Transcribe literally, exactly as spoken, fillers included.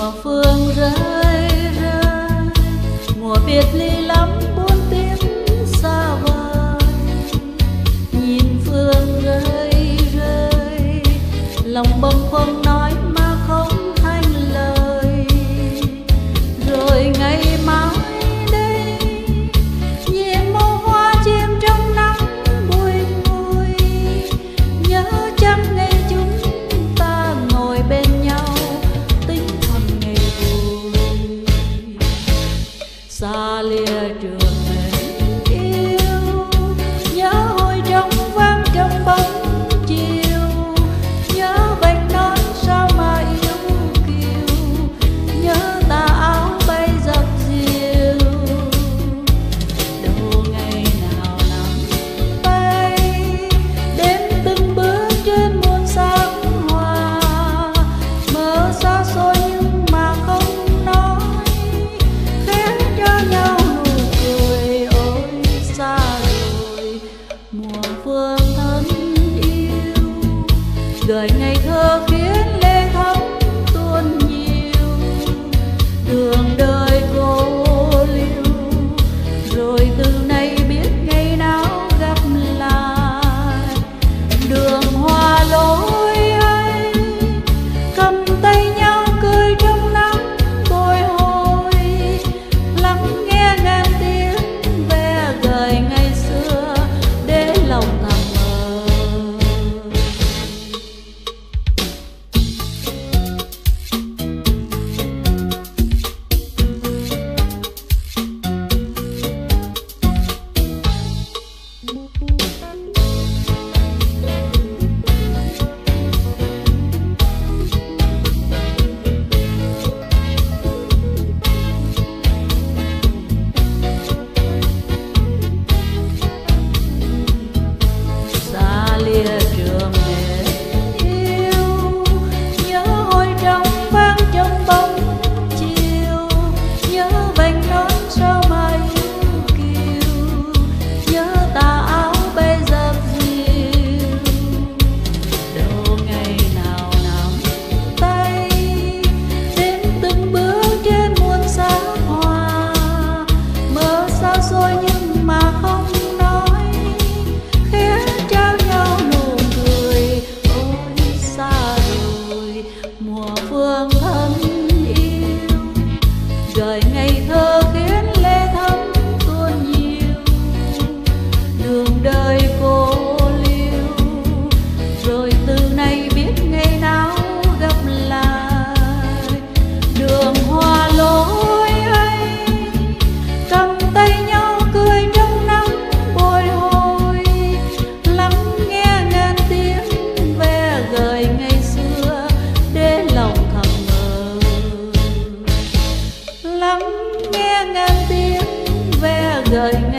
mùa phương rơi rơi, mùa biệt ly lắm buồn tiếng xa vời. Nhìn phương rơi rơi, lòng bâng khuâng nói mà không thành lời. Rồi ngày mai đây, nhìn màu hoa chim trong nắng bùi ngùi, nhớ chăng ngày chúng ta ngồi bên nhau tính thầm ngày vui. Xa lìa trường mến yêu, nhớ hồi trong vang trong bóng chiều, nhớ vành nón sao mà yêu kiều, nhớ tà áo bay dập dìu. Đâu ngày nào nắm tay, đếm từng bước trên muôn sắc hoa, mơ xa xôi nhưng mà không nói, khẽ cho nhau nụ cười. Ôi xa rồi mùa phương thân yêu, gợi ngày thơ khiến lệ thắm tuôn nhiều. Đường đời cô liêu, rồi từ nay biết ngày nào gặp lại. Đường hoa lối ấy, cầm tay nhau cười trong nắng bồi hồi, lắng nghe ngàn tiếng ve gợi ngày xưa để lòng thầm mơ. Xa lìa trường mến yêu, nhớ hồi trong vang trong bóng chiều, nhớ vành nón sao mà yêu kiều, nhớ tà áo bay dập dìu. Đâu ngày nào nắm tay, đếm từng bước trên muôn sắc hoa, mơ xa xôi nhưng mà không nói, khẽ trao nhau nụ cười. Ôi xa rồi mùa phương thân yêu, gợi ngày thơ khiến lệ thắm tuôn nhiều. Đường đời cô liêu, rồi từ nay biết ngày nào gặp lại. Đường hoa lối ấy, cầm tay nhau cười trong nắng bồi hồi, lắng nghe ngàn tiếng ve gợi ngày xưa để lòng thầm mơ. Lắng nghe ngàn tiếng ve gợi ngày